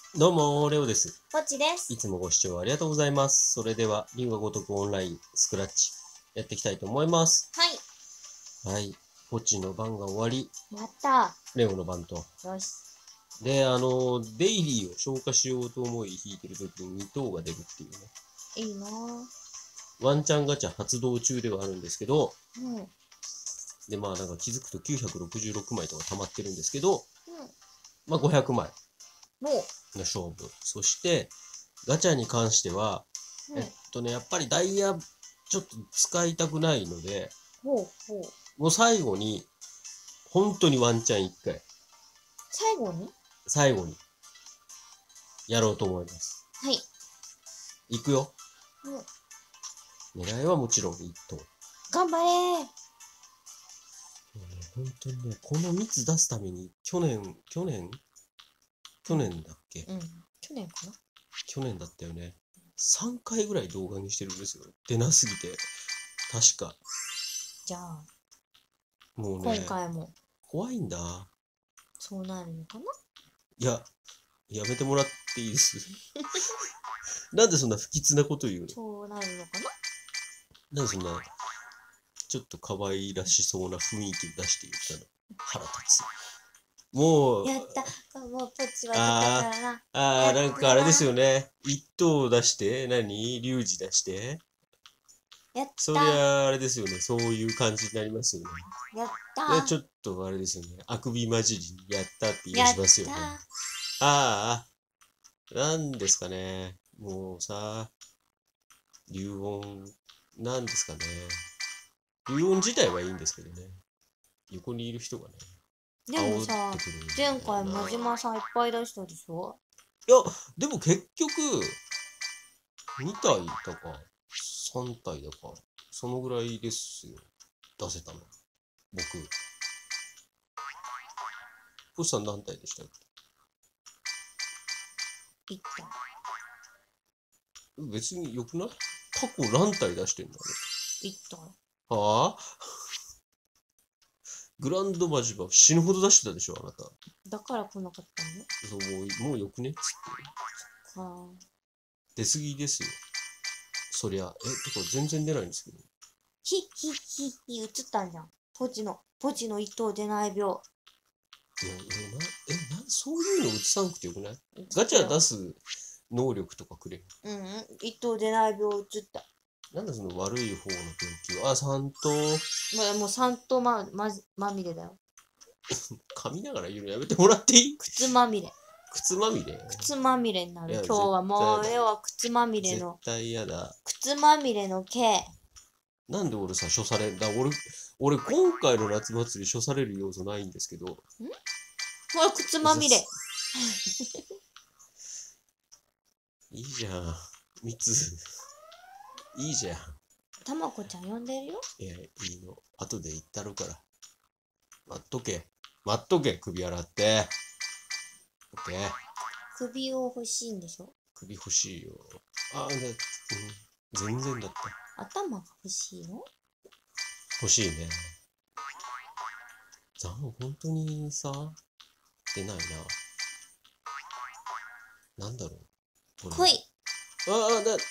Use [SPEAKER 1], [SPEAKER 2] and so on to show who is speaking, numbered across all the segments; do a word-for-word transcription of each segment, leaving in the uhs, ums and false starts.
[SPEAKER 1] どうも、レオです。
[SPEAKER 2] ポチです。
[SPEAKER 1] いつもご視聴ありがとうございます。それでは、リンゴ如くオンラインスクラッチやっていきたいと思います。
[SPEAKER 2] はい。
[SPEAKER 1] はい。ポチの番が終わり、
[SPEAKER 2] やった
[SPEAKER 1] レオの番と。
[SPEAKER 2] ー。よし。
[SPEAKER 1] で、あの、デイリーを消化しようと思い引いてる時にに等が出るっていうね。
[SPEAKER 2] いいなぁ。
[SPEAKER 1] ワンチャンガチャ発動中ではあるんですけど、
[SPEAKER 2] うん。うん。
[SPEAKER 1] で、まあなんか気づくときゅうひゃくろくじゅうろくまいとか溜まってるんですけど、まあごひゃくまい
[SPEAKER 2] も
[SPEAKER 1] の勝負。そして、ガチャに関しては、
[SPEAKER 2] う。うん。
[SPEAKER 1] えっとね、やっぱりダイヤちょっと使いたくないので、
[SPEAKER 2] ほうほう。
[SPEAKER 1] もう最後に、本当にワンチャンいっかい、
[SPEAKER 2] 最後に
[SPEAKER 1] 最後に、やろうと思います。
[SPEAKER 2] はい。
[SPEAKER 1] いくよ。
[SPEAKER 2] うん。
[SPEAKER 1] 狙いはもちろんいっ等。
[SPEAKER 2] 頑張れー。
[SPEAKER 1] もうね、本当にね、この蜜出すために、去年、去年去年だっけ、
[SPEAKER 2] うん。去年かな
[SPEAKER 1] 去年だったよね。さんかいぐらい動画にしてるんですよ。出なすぎて。確か。
[SPEAKER 2] じゃあ、
[SPEAKER 1] もうね、
[SPEAKER 2] 今回も
[SPEAKER 1] 怖いんだ。
[SPEAKER 2] そうなるのかない
[SPEAKER 1] や、やめてもらっていいですなんでそんな不吉なこと言うの？
[SPEAKER 2] そうなるのかな
[SPEAKER 1] なんでそんな、ちょっと可愛らしそうな雰囲気出して言ったの？腹立つ。もう、
[SPEAKER 2] やった。もうポチは出た
[SPEAKER 1] あ
[SPEAKER 2] からな。
[SPEAKER 1] あ、ああ、
[SPEAKER 2] やった
[SPEAKER 1] なんかあれですよね。一等出して、何リュウジ出して。
[SPEAKER 2] やった
[SPEAKER 1] そりゃあれですよね。そういう感じになりますよね。
[SPEAKER 2] やった
[SPEAKER 1] でちょっとあれですよね。あくび混じりにやったって言い
[SPEAKER 2] やっ
[SPEAKER 1] しますよね。
[SPEAKER 2] た
[SPEAKER 1] ああ、なんですかね。もうさ、流音、なんですかね。流音自体はいいんですけどね。横にいる人がね、
[SPEAKER 2] でもさ、
[SPEAKER 1] 煽ってくるんだよな。
[SPEAKER 2] 前回真島さんいっぱい出したでしょ
[SPEAKER 1] いや、でも結局、に体だか、さん体だか、そのぐらいですよ。出せたの。僕。星さん何体でしたっ
[SPEAKER 2] いった。
[SPEAKER 1] け？別に良くない？過去何体出してんの
[SPEAKER 2] いった。
[SPEAKER 1] あれ。はあグランドマジバ死ぬほど出してたでしょ、あなた。
[SPEAKER 2] だから来なかったの
[SPEAKER 1] そう、もう、もうよくねっつって。
[SPEAKER 2] か
[SPEAKER 1] 出過ぎですよ。そりゃ。え、てか全然出ないんですけど。
[SPEAKER 2] ひ、ひ、ひ、ひ、映ったんじゃん。ポチの、ポチの一等出ない病。
[SPEAKER 1] いや、え、な、え、な、そういうの映さなくてよくない？
[SPEAKER 2] 映った
[SPEAKER 1] ガチャ
[SPEAKER 2] よ
[SPEAKER 1] 出す能力とかくれよ。
[SPEAKER 2] うんうん。一等出ない病映った。
[SPEAKER 1] なんだその悪い方の病気は。あ、三等。
[SPEAKER 2] もう、もう三等ま、ま、まみれだよ。
[SPEAKER 1] 噛みながら言うのやめてもらっていい？
[SPEAKER 2] 靴まみれ。
[SPEAKER 1] 靴まみれ。
[SPEAKER 2] 靴まみれになる。
[SPEAKER 1] いや
[SPEAKER 2] 今日はもう、
[SPEAKER 1] 絶対
[SPEAKER 2] 絵は靴まみれ
[SPEAKER 1] 絶
[SPEAKER 2] の、
[SPEAKER 1] 対嫌だ。
[SPEAKER 2] 靴まみれの毛。
[SPEAKER 1] なんで俺さ、処されんだ俺、俺今回の夏祭り処される要素ないんですけど。
[SPEAKER 2] んほら、靴まみれ。
[SPEAKER 1] いいじゃん。みつ。いいじゃん。
[SPEAKER 2] たまこちゃん呼んでるよ。
[SPEAKER 1] いや、いいの。後で言ったるから。待っとけ。待っとけ、首洗って。オッケー。
[SPEAKER 2] 首を欲しいんでしょ
[SPEAKER 1] 首欲しいよ。あ、ね、うん。全然だった。
[SPEAKER 2] 頭が欲しいの
[SPEAKER 1] 欲しいね。ザン、本当にさ、出ないな。なんだろう。これ。
[SPEAKER 2] 来い。
[SPEAKER 1] ああ、だ、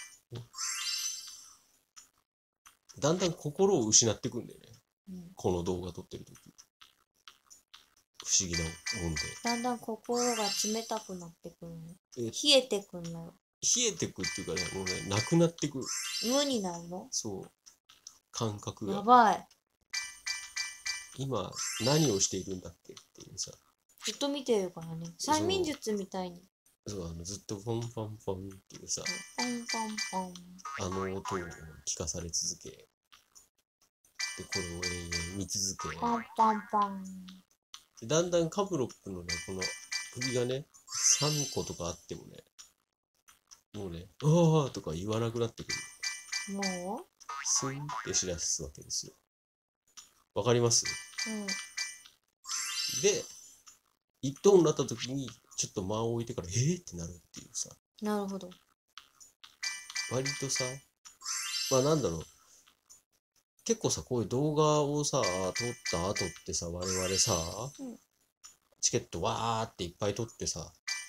[SPEAKER 1] だんだん心を失ってくんだよね。
[SPEAKER 2] うん、
[SPEAKER 1] この動画撮ってる時。不思議なもんで。
[SPEAKER 2] だんだん心が冷たくなってくるの。
[SPEAKER 1] え、
[SPEAKER 2] 冷えてくんのよ。
[SPEAKER 1] 冷えてくっていうかね、もうね、なくなってく。
[SPEAKER 2] 無になるの
[SPEAKER 1] そう。感覚が。
[SPEAKER 2] やばい。
[SPEAKER 1] 今、何をしているんだっけっていうさ。
[SPEAKER 2] ずっと見てるからね。催眠術みたいに。
[SPEAKER 1] そう、あの、ずっとポンポンポンっていうさ、
[SPEAKER 2] ポンポンポン。
[SPEAKER 1] あの音を聞かされ続け、で、これを永遠見続け、
[SPEAKER 2] ポンポンポン。
[SPEAKER 1] でだんだんカブロックのね、この首がね、さんことかあってもね、もうね、ああとか言わなくなってくる。
[SPEAKER 2] も
[SPEAKER 1] スンって知らすわけですよ。わかります？
[SPEAKER 2] ううん。
[SPEAKER 1] で、一等になった時に、ちょっと間を置いてから、えーってなるっていうさ、
[SPEAKER 2] なるほど。
[SPEAKER 1] 割とさ、まあなんだろう、結構さ、こういう動画をさ、撮った後ってさ、我々さ、
[SPEAKER 2] うん
[SPEAKER 1] チケットわーっていっぱい取ってさ、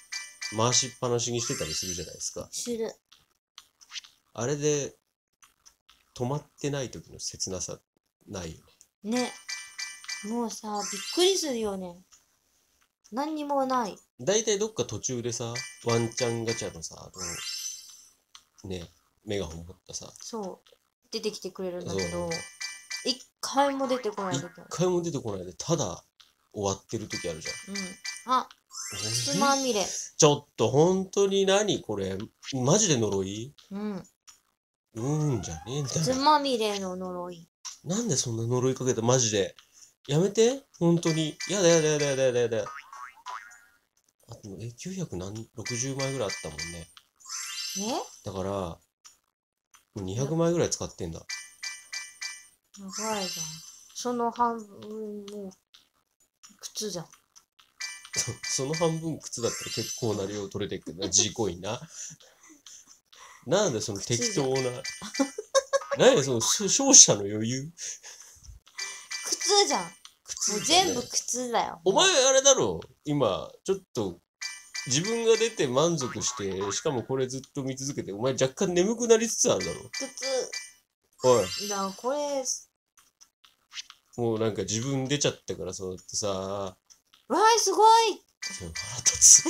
[SPEAKER 1] 回しっぱなしにしてたりするじゃないですか。
[SPEAKER 2] する。
[SPEAKER 1] あれで止まってない時の切なさないよね。
[SPEAKER 2] ね。もうさ、びっくりするよね。何にもない。
[SPEAKER 1] だいたいどっか途中でさ、ワンチャンガチャのさ、あの、ね、メガホン持ったさ、
[SPEAKER 2] そう。出てきてくれるんだけ
[SPEAKER 1] そ
[SPEAKER 2] ど
[SPEAKER 1] う、
[SPEAKER 2] 一回も出てこない
[SPEAKER 1] 一
[SPEAKER 2] 時ある。
[SPEAKER 1] 回も出てこないで、ただ終わってる時あるじゃん。
[SPEAKER 2] うん。あ、靴まみれ。
[SPEAKER 1] ちょっと本当に何これ、マジで呪い？
[SPEAKER 2] うん。
[SPEAKER 1] うーんじゃねえんだ
[SPEAKER 2] 靴
[SPEAKER 1] よ。
[SPEAKER 2] まみれの呪い。
[SPEAKER 1] なんでそんな呪いかけたマジで。やめて本当に。やだやだやだやだやだやだ。あと、え、きゅうひゃくろくじゅうまいぐらいあったもんね。
[SPEAKER 2] え
[SPEAKER 1] だから、もうにひゃくまいぐらい使ってんだ。
[SPEAKER 2] やばいじゃん。その半分も靴じゃん。
[SPEAKER 1] そその半分靴だったら結構な量取れてくるな、G コインな。なんでその適当な。何やそのし勝者の余裕。
[SPEAKER 2] 靴じゃん。
[SPEAKER 1] 靴
[SPEAKER 2] もう
[SPEAKER 1] だね
[SPEAKER 2] 全部靴だよ。
[SPEAKER 1] お前あれだろ今、ちょっと自分が出て満足して、しかもこれずっと見続けて、お前若干眠くなりつつあるだろ。
[SPEAKER 2] 靴。
[SPEAKER 1] おい、
[SPEAKER 2] だからこれ、
[SPEAKER 1] もうなんか自分出ちゃったからそうやってさ、
[SPEAKER 2] わーい、すごい。
[SPEAKER 1] 腹立つ。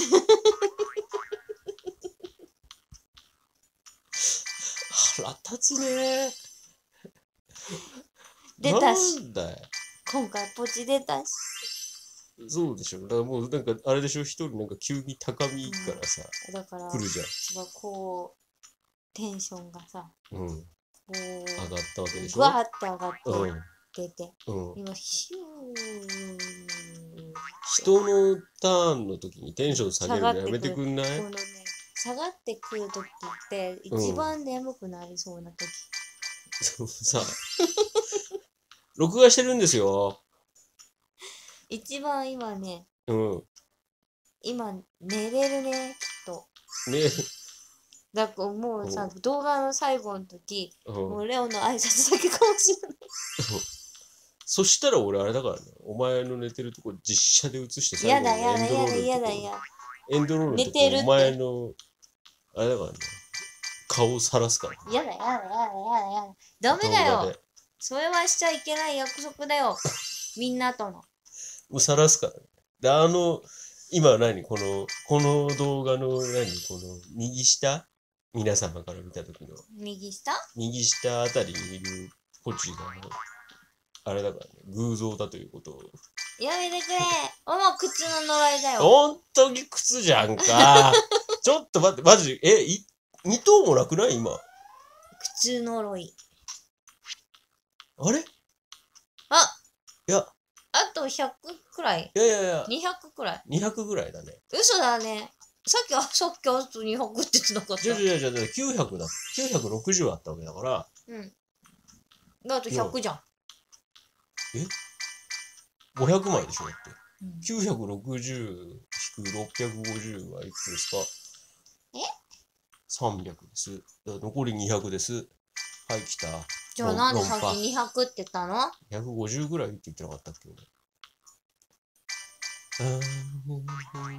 [SPEAKER 1] 腹立つね。
[SPEAKER 2] 出たし、
[SPEAKER 1] なんだよ。
[SPEAKER 2] 今回ポチ出たし。
[SPEAKER 1] そうでしょ。だからもうなんかあれでしょ、一人なんか急に高み行くからさ、
[SPEAKER 2] だから、
[SPEAKER 1] 来るじゃん。
[SPEAKER 2] 一番こう、テンションがさ、
[SPEAKER 1] うん。
[SPEAKER 2] こう、
[SPEAKER 1] 上がったわけでしょ。
[SPEAKER 2] ぐわーって上が
[SPEAKER 1] うん。
[SPEAKER 2] って出て、
[SPEAKER 1] うん。
[SPEAKER 2] 今、ヒュー。
[SPEAKER 1] 人のターンの時にテンション下げるのやめてくんない？
[SPEAKER 2] このね、下がってくる時って
[SPEAKER 1] うん
[SPEAKER 2] 一番眠くなりそうな時。
[SPEAKER 1] そうさ、録画してるんですよ。
[SPEAKER 2] 一番今ね、
[SPEAKER 1] うん。
[SPEAKER 2] 今寝れるね、きっと。
[SPEAKER 1] ね。
[SPEAKER 2] だからもうさ、動画の最後の時、
[SPEAKER 1] うん
[SPEAKER 2] もうレオの挨拶だけかもしれない。
[SPEAKER 1] そしたら俺あれだからね、お前の寝てるとこ実写で映して最
[SPEAKER 2] や
[SPEAKER 1] 後の
[SPEAKER 2] だやだやだ
[SPEAKER 1] エンドロールのとこ
[SPEAKER 2] やだやだ。
[SPEAKER 1] エンドロールのとこ
[SPEAKER 2] 寝てるって
[SPEAKER 1] お前の、あれだからね、顔を晒すから。
[SPEAKER 2] やだやだやだやだやだ。ダメだよ。それはしちゃいけない約束だよ。みんなとの。
[SPEAKER 1] もう晒すからね。で、あの、今何この、この動画の何この右下皆様から見た時の
[SPEAKER 2] 右下
[SPEAKER 1] 右下あたりにいるポチが、あれだからね、偶像だということを。
[SPEAKER 2] やめてくれ。おも靴の呪いだよ。
[SPEAKER 1] ほんとに靴じゃんか。ちょっと待って、マジ、え、い、に頭もなくない今。
[SPEAKER 2] 靴呪い。
[SPEAKER 1] あれい
[SPEAKER 2] あ
[SPEAKER 1] や、
[SPEAKER 2] あとひゃくくらい
[SPEAKER 1] いやいやいや、
[SPEAKER 2] にひゃくくらい
[SPEAKER 1] にひゃくぐらいだね。
[SPEAKER 2] 嘘だね。さっきは、さっきあとにひゃくって言ってなかった。
[SPEAKER 1] じゃじゃじゃじゃきゅうひゃくだ。きゅうひゃくろくじゅうあったわけだから。
[SPEAKER 2] うん。あとひゃくじゃん。
[SPEAKER 1] ごひゃくまいでしょだって。
[SPEAKER 2] うん
[SPEAKER 1] きゅうひゃくろくじゅう引くろっぴゃくごじゅうはいくつですか？
[SPEAKER 2] え
[SPEAKER 1] さんびゃくです。だから残りにひゃくです。はい、来た。
[SPEAKER 2] じゃあなんでさっ
[SPEAKER 1] 論破
[SPEAKER 2] きにひゃくって言ったの？
[SPEAKER 1] ひゃくごじゅうぐらいって言ってなかったっけ俺。うーん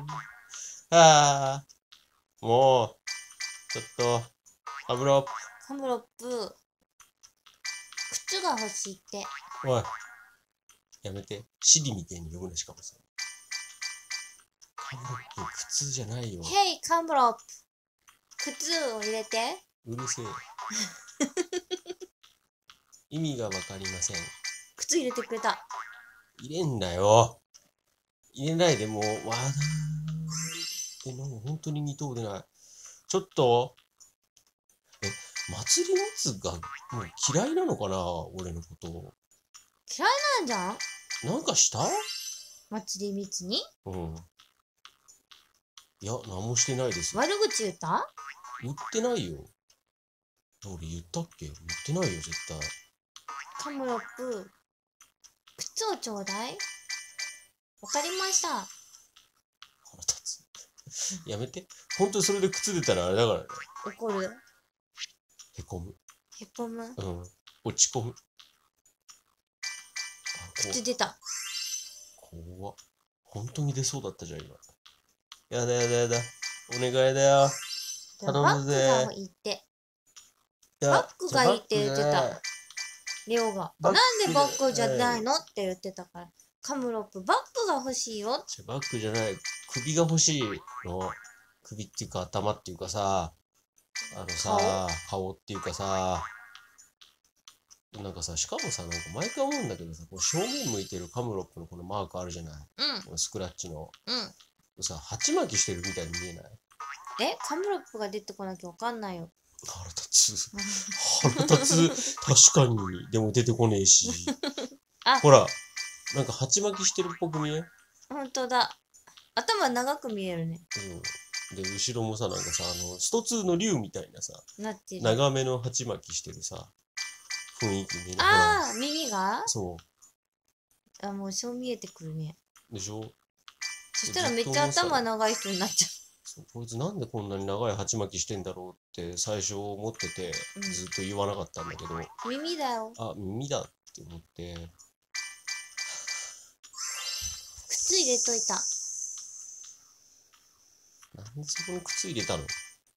[SPEAKER 1] ああ、もう、ちょっと、ハブロッ
[SPEAKER 2] カムロップ、靴が欲しいって。
[SPEAKER 1] プ、おい、やめて。シリみたいに呼ぶなしかもさ。ハブロップ、靴じゃないよ。
[SPEAKER 2] ヘイ、カムロップ。靴を入れて。
[SPEAKER 1] うるせえ。意味がわかりません。
[SPEAKER 2] 靴入れてくれた。
[SPEAKER 1] 入れんなよ。入れないでもう、わだー。え、なんか本当に二頭出ない。ちょっと、え、祭り夏がもう嫌いなのかな俺のことを。
[SPEAKER 2] 嫌いなんじゃん？
[SPEAKER 1] なんかした
[SPEAKER 2] 祭り蜜に
[SPEAKER 1] うん。いや、何もしてないですよ。
[SPEAKER 2] 悪口言った？
[SPEAKER 1] 言ってないよ。俺言ったっけ言ってないよ、絶対。
[SPEAKER 2] カムロップ、靴をちょうだい。わかりました。
[SPEAKER 1] 腹立つ。やめて。本当にそれで靴出たらあれだからね。
[SPEAKER 2] 怒る。
[SPEAKER 1] へこむ。
[SPEAKER 2] へこむ。
[SPEAKER 1] うん。落ち込む。あ
[SPEAKER 2] 靴出た。
[SPEAKER 1] こ怖っ。本当に出そうだったじゃん、今。やだやだやだ。 お願いだよ。
[SPEAKER 2] じゃあ
[SPEAKER 1] 頼
[SPEAKER 2] バッグ
[SPEAKER 1] むぜ
[SPEAKER 2] がいいって。
[SPEAKER 1] いや
[SPEAKER 2] バッグがいいって言ってた
[SPEAKER 1] じゃあバッグね。
[SPEAKER 2] レオが。
[SPEAKER 1] バッグ
[SPEAKER 2] なんでバッグじゃない
[SPEAKER 1] ね
[SPEAKER 2] のって言ってたから。カムロップ、バッグが欲しいよ。
[SPEAKER 1] じゃあバッグじゃない。首が欲しいの。首っていうか頭っていうかさ、あのさ、顔っていうかさ、なんかさ、しかもさ、なんか毎回思うんだけどさ、この正面向いてるカムロップのこのマークあるじゃない。
[SPEAKER 2] うん、
[SPEAKER 1] このスクラッチの。
[SPEAKER 2] うん。
[SPEAKER 1] さ、鉢巻きしてるみたいに見えない？
[SPEAKER 2] え、カムロップが出てこなきゃわかんないよ。
[SPEAKER 1] 腹立つ。腹立つ。確かに。でも出てこねえし。
[SPEAKER 2] あ
[SPEAKER 1] ほら、なんか鉢巻きしてるっぽく見えん？
[SPEAKER 2] ほんとだ。頭長く見えるね。
[SPEAKER 1] うん。で、後ろもさ、なんかさ、あの、ストツーの竜みたいなさ、
[SPEAKER 2] なってる。
[SPEAKER 1] 長めの鉢巻きしてるさ、雰囲気にね。ほら、
[SPEAKER 2] ああ、耳が
[SPEAKER 1] そ
[SPEAKER 2] あ、もうそう見えてくるね。
[SPEAKER 1] う。でしょ？
[SPEAKER 2] そしたらめっちゃ頭長い人になっちゃ
[SPEAKER 1] そうこいつなんでこんなに長い鉢巻きしてんだろうって最初思ってて、
[SPEAKER 2] うん
[SPEAKER 1] ずっと言わなかったんだけど、
[SPEAKER 2] う。耳だよ。
[SPEAKER 1] あ、耳だって思って、
[SPEAKER 2] 靴入れといた。
[SPEAKER 1] なんでそこに靴入れたの？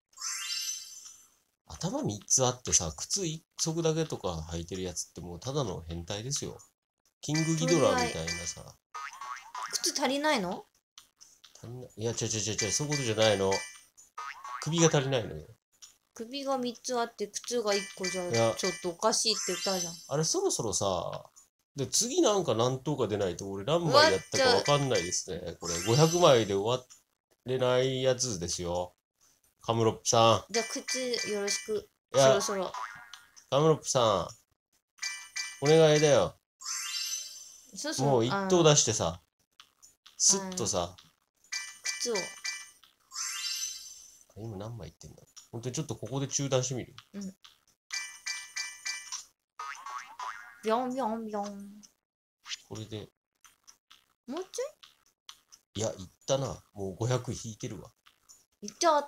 [SPEAKER 1] 頭みっつあってさ、靴いっ足だけとか履いてるやつってもうただの変態ですよ。キングギドラみたいなさ。
[SPEAKER 2] 靴足りないの？
[SPEAKER 1] 足りないいや、ちゃちゃちゃちゃ、そういうことじゃないの。首が足りないのよ。
[SPEAKER 2] 首がみっつあって靴がいっこじゃ
[SPEAKER 1] いや
[SPEAKER 2] ちょっとおかしいって言ったじゃん。
[SPEAKER 1] あれそろそろさ、で、次なんか何等か出ないと俺何枚やったかわかんないですね。これごひゃくまいで終われないやつですよ。カムロップさ
[SPEAKER 2] じゃあ靴よろしく。
[SPEAKER 1] ん。いや
[SPEAKER 2] そろ、そろ。
[SPEAKER 1] カムロップさん、お願いだよ。
[SPEAKER 2] そろそろ。
[SPEAKER 1] もう一
[SPEAKER 2] あの
[SPEAKER 1] 等出してさ、スッとさ、
[SPEAKER 2] 靴を。
[SPEAKER 1] 今何枚いってんだろう。ほんとにちょっとここで中断してみる。
[SPEAKER 2] ビョンビョンビョン。
[SPEAKER 1] これで、
[SPEAKER 2] もうちょ
[SPEAKER 1] いや、いったな。もうごひゃく引いてるわ。
[SPEAKER 2] い？いっちゃった。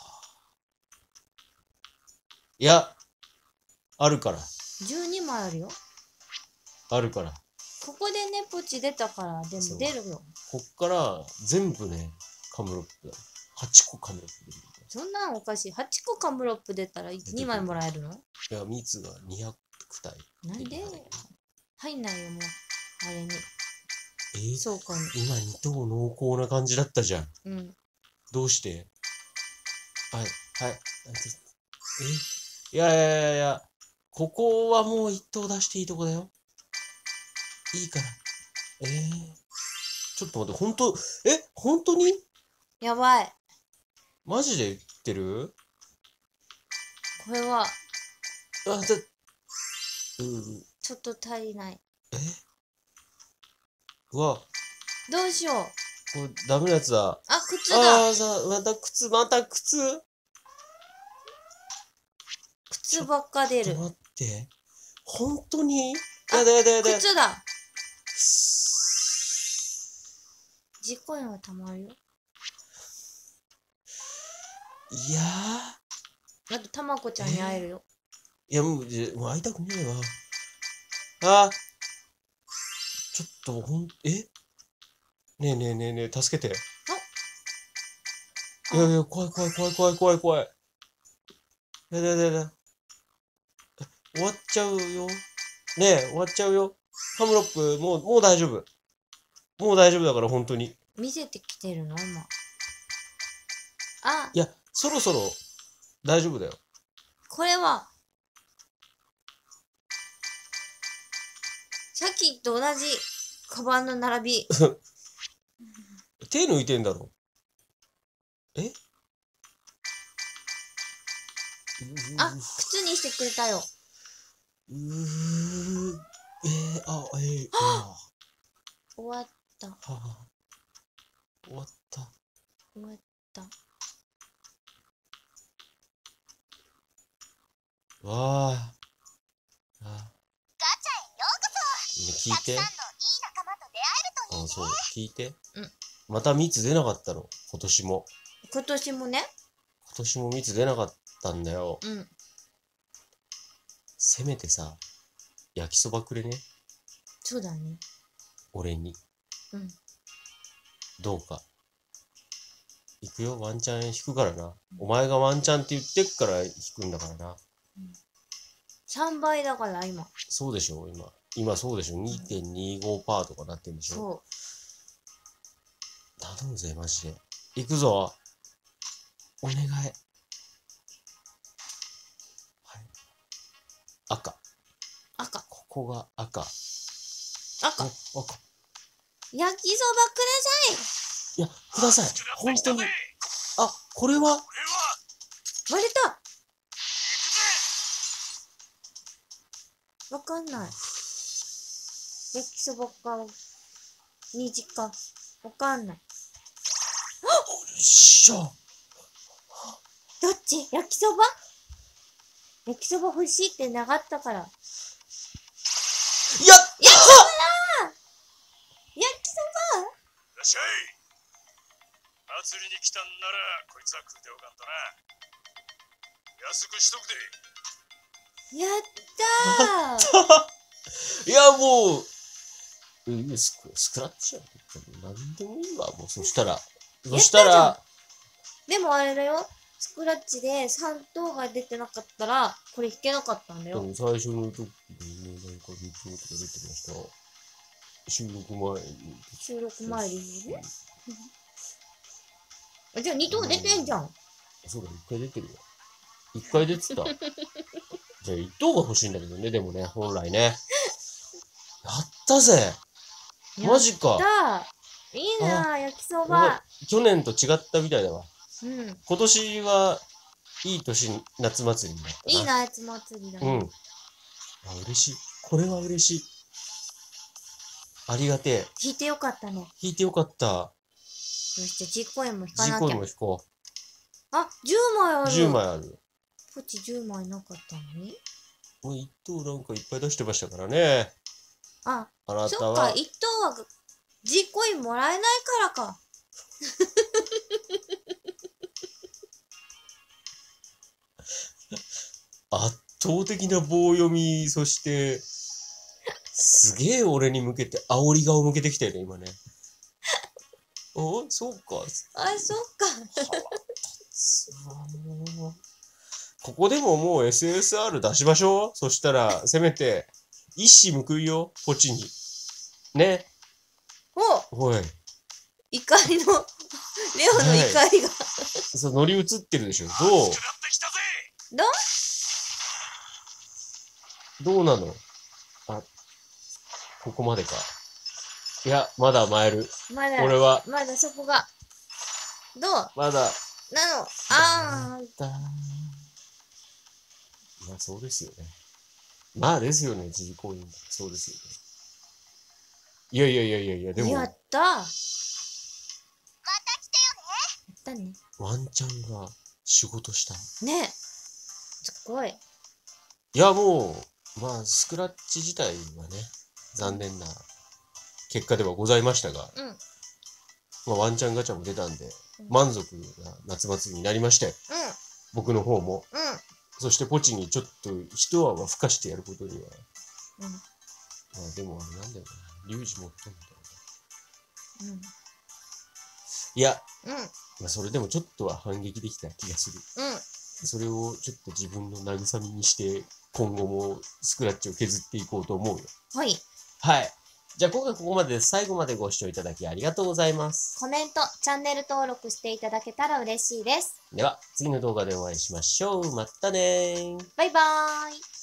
[SPEAKER 1] いや、あるから。
[SPEAKER 2] じゅうにまいあるよ。
[SPEAKER 1] あるから。
[SPEAKER 2] ここでね、ポチ出たから、でも出るよ。
[SPEAKER 1] こっから全部ね、カムロップだ。はちこカムロップ出る。
[SPEAKER 2] そんなんおかしい。はちこカムロップ出たらにまいもらえるの？
[SPEAKER 1] いや、蜜がにひゃくたい。
[SPEAKER 2] なんで入んないよ、もう。あれに。
[SPEAKER 1] えー、
[SPEAKER 2] そうかに。
[SPEAKER 1] 今に等濃厚な感じだったじゃん。
[SPEAKER 2] うん。
[SPEAKER 1] どうして？はい、はい。えいやいやいやいや、ここはもう一等出していいとこだよ。いいから。えー、ちょっと待って、ほんと、え、ほんとに？
[SPEAKER 2] やばい。
[SPEAKER 1] マジで言ってる？
[SPEAKER 2] これは、
[SPEAKER 1] あ、だ、うん、
[SPEAKER 2] ちょっと足りない。
[SPEAKER 1] えうわ、
[SPEAKER 2] どうしよう。
[SPEAKER 1] これダメなやつだ。
[SPEAKER 2] あ、靴だ。
[SPEAKER 1] ああ、さ、また靴、また靴。
[SPEAKER 2] 靴ばっか出る。
[SPEAKER 1] ちょっと待って。本当に？やだやだやだ。
[SPEAKER 2] 靴だ。実行円はたまるよ。
[SPEAKER 1] いや
[SPEAKER 2] あと、たまこちゃんに会えるよ。
[SPEAKER 1] ー。いや、もう、じゃもう会いたくねえわ。あー。ちょっと、ほん、えねえねえねえねえ、助けて。いやいや、怖い怖い怖い怖い怖い怖い。やだやだやだ。終わっちゃうよ。ねえ、終わっちゃうよ。ハムロップ、もう、もう大丈夫。もう大丈夫だから、本当に。
[SPEAKER 2] 見せてきてるの今。あ、
[SPEAKER 1] いや、そろそろ大丈夫だよ。
[SPEAKER 2] これは、さっきと同じカバンの並び。
[SPEAKER 1] 手抜いてんだろ。え
[SPEAKER 2] あ、靴にしてくれたよ。
[SPEAKER 1] うーえー、あ、えー、あ
[SPEAKER 2] 終わった。
[SPEAKER 1] はあ、終わった。
[SPEAKER 2] 終わった。
[SPEAKER 1] わあ。あね、聞いて。あ、そう、聞いて。
[SPEAKER 2] うん。
[SPEAKER 1] また蜜出なかったの、今年も。
[SPEAKER 2] 今年もね。
[SPEAKER 1] 今年も蜜出なかったんだよ。
[SPEAKER 2] うん。
[SPEAKER 1] せめてさ、焼きそばくれね。
[SPEAKER 2] そうだね。
[SPEAKER 1] 俺に。
[SPEAKER 2] うん。
[SPEAKER 1] どうか。 行くよ、ワンチャン引くからな。お前がワンチャンって言ってっから引くんだからな。
[SPEAKER 2] さんばいだから今。
[SPEAKER 1] そうでしょ、今。今そうでしょ、にてんにごパーセント とかなってんでしょ。
[SPEAKER 2] そう。
[SPEAKER 1] 頼むぜ、マジで。行くぞ。お願い。はい。赤。
[SPEAKER 2] 赤。
[SPEAKER 1] ここが赤。
[SPEAKER 2] 赤。
[SPEAKER 1] 赤。
[SPEAKER 2] 焼きそばください。
[SPEAKER 1] いや、ください。本当に。あ、これは
[SPEAKER 2] 割れた。わかんない。焼きそばか、虹か、わかんない。
[SPEAKER 1] よっしゃ。
[SPEAKER 2] どっち？焼きそば？焼きそば欲しいって願ったから。やっ
[SPEAKER 1] やっ
[SPEAKER 2] 焼きそばだ！焼きそば？
[SPEAKER 3] いらっしゃい。祭りに来たんならこいつは食うておかんとな。安くしとくで。
[SPEAKER 2] やったー。
[SPEAKER 1] いや、もう、うんスク、スクラッチやん。なんでもいいわ、もう。そしたら。そしたら、
[SPEAKER 2] でもあれだよ。スクラッチでさん等が出てなかったら、これ弾けなかったんだよ。
[SPEAKER 1] でも最初の時にね、なんかビットとか出てました。収録前に。
[SPEAKER 2] 収録前ですね。あ、じゃあに等出てんじゃん。
[SPEAKER 1] そうだ、いっかい出てるよ。いっかい出てた。じゃあいち等が欲しいんだけどね、でもね、本来ね。やったぜ！マジか。
[SPEAKER 2] やったー。いいなー、焼きそば。
[SPEAKER 1] 去年と違ったみたいだわ。
[SPEAKER 2] うん。
[SPEAKER 1] 今年はいい年、夏祭りになったな。
[SPEAKER 2] いいな、夏祭りだね。
[SPEAKER 1] うん。あ、嬉しい。これは嬉しい。ありがてえ。
[SPEAKER 2] 弾いてよかったね。
[SPEAKER 1] 弾いてよかった。
[SPEAKER 2] よし、じゃあ G コインも引か
[SPEAKER 1] G
[SPEAKER 2] なきゃ
[SPEAKER 1] コインも。引こ
[SPEAKER 2] あ、じゅうまいあ
[SPEAKER 1] う。
[SPEAKER 2] る。
[SPEAKER 1] じゅうまいある。
[SPEAKER 2] ポチじゅうまいなかったのに。
[SPEAKER 1] もういち等なんかいっぱい出してましたからね。
[SPEAKER 2] あ、
[SPEAKER 1] あなた
[SPEAKER 2] そっか、
[SPEAKER 1] は。
[SPEAKER 2] いち等は G コインもらえないからか。
[SPEAKER 1] 圧倒的な棒読み、そして、すげえ俺に向けて、煽り顔向けてきたよね、今ね。おそうか。
[SPEAKER 2] あ、そっか。
[SPEAKER 1] ここでももう エスエスアール 出しましょう。そしたら、せめて、一矢報いよ、ポチに。ね。
[SPEAKER 2] お
[SPEAKER 1] おい。
[SPEAKER 2] 怒りの、レオの怒りが。
[SPEAKER 1] そう、乗り移ってるでしょ。どう
[SPEAKER 2] どう
[SPEAKER 1] どうなの？あ、ここまでか。いや、まだ参る。
[SPEAKER 2] まだ、
[SPEAKER 1] 俺は、
[SPEAKER 2] まだそこが。どう
[SPEAKER 1] まだ。
[SPEAKER 2] なのあー。
[SPEAKER 1] だまあ、そうですよね。まあですよね、G コイン。そうですよね。いやいやいやいやいや、でも、
[SPEAKER 2] やったー。また来てよね。やったね。
[SPEAKER 1] ワンチャンが仕事した。
[SPEAKER 2] ねえ。すごい。
[SPEAKER 1] いや、もう、まあ、スクラッチ自体はね、残念な結果ではございましたが、
[SPEAKER 2] うん。
[SPEAKER 1] まあ、ワンチャンガチャも出たんで、
[SPEAKER 2] うん
[SPEAKER 1] 満足な夏祭りになりまして、
[SPEAKER 2] う
[SPEAKER 1] 僕の方も、
[SPEAKER 2] ん。うん。
[SPEAKER 1] そしてポチにちょっと一泡吹かしてやることには、
[SPEAKER 2] うん。
[SPEAKER 1] まあでもあれなんだよな、リュウジも吹くんだよな。
[SPEAKER 2] うん。
[SPEAKER 1] いや、
[SPEAKER 2] うん。
[SPEAKER 1] まあそれでもちょっとは反撃できた気がする。
[SPEAKER 2] うん。
[SPEAKER 1] それをちょっと自分の慰みにして、今後もスクラッチを削っていこうと思うよ。
[SPEAKER 2] はい。
[SPEAKER 1] はい。じゃあ今回ここまでです。最後までご視聴いただきありがとうございます。
[SPEAKER 2] コメント、チャンネル登録していただけたら嬉しいです。
[SPEAKER 1] では、次の動画でお会いしましょう。またねー。
[SPEAKER 2] バイバーイ。